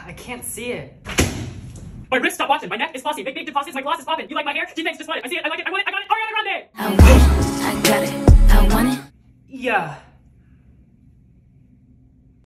I can't see it. My wrist, stop watching. My neck is flossy. Big deposits. My gloss is popping. You like my hair? G-Thanks, just want it. I see it. I like it. I want it. I got it. Ariana Grande! I want it. I got it. I want it. Yeah.